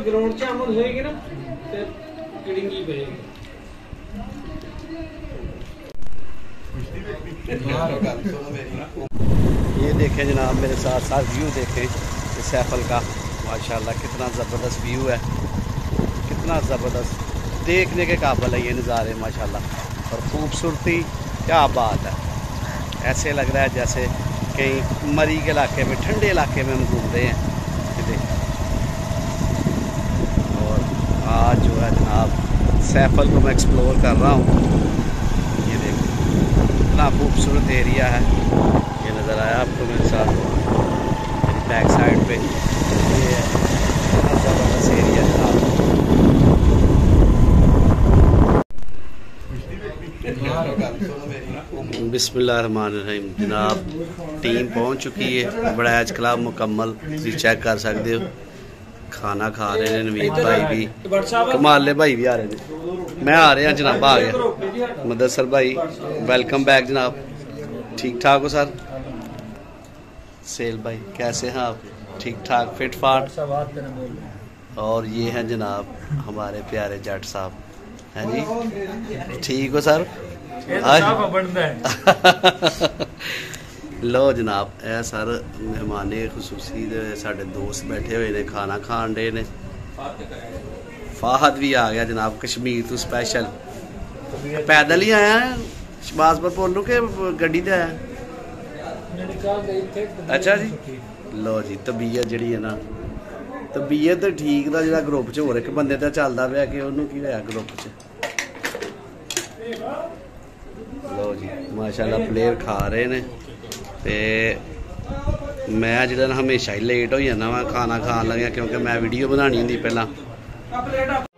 Ground च आमद होएगी ना तो किड़िंगी पेगी। ये देखें जनाब, मेरे साथ साथ व्यू देखें सैफल का, माशाल्लाह कितना ज़बरदस्त व्यू है, कितना ज़बरदस्त, देखने के काबिल है ये नज़ारे माशाल्लाह। और ख़ूबसूरती क्या बात है, ऐसे लग रहा है जैसे कहीं मरी के इलाके में, ठंडे इलाके में हम घूम रहे हैं। और आज जो है जनाब सैफल को मैं एक्सप्लोर कर रहा हूँ। ये देखो इतना खूबसूरत एरिया है, ये नज़र आया आपको मेरे साथ मेरी बैक साइड पे, ये है ज़बरदस्त एरिया जनाब। बिस्मिल्लाहिर्रहमानिर्रहीम जनाब, टीम पहुंच चुकी है, बड़ैच क्लब मुकम्मल, तुम चेक कर सकते हो। खाना खा रहे हैं नवीद भाई भी, कमाले भाई भी आ रहे हैं, मैं आ रहा जनाब, आ गया मुदस्सर भाई, वेलकम बैक जनाब। ठीक ठाक हो सर? सेल भाई कैसे हैं आप? ठीक ठाक फिट फाट? और ये हैं जनाब हमारे प्यारे जट साहब, हैं जी? ठीक हो सर? लो जनाब, ए सर मेहमाने खसूसी साढ़े दोस्त बैठे हुए ने, खाना खान डे ने। फाहद भी आ गया जनाब कश्मीर तो स्पेशल, पैदल ही आया है शबाज पर बोलू के गड्डी ते आया? अच्छा जी, लो जी तबीयत जी है ना, तबीयत ठीक का जो ग्रुप च होर एक बंदे तो चलता पाया कि उन्होंने की होया ग्रुप च। लो जी माशाल्लाह प्लेयर खा रहे ने, ते मैं जो हमेशा ही लेट हो जाना वा खाना खान लग्या, क्योंकि मैं वीडियो बनानी होंगी पहला।